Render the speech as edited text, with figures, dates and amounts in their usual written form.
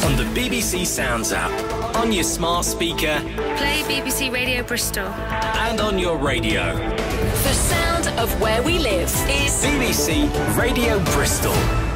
on the BBC Sounds app, on your smart speaker, Play BBC Radio Bristol. and on your radio. The sound of where we live is BBC Radio Bristol.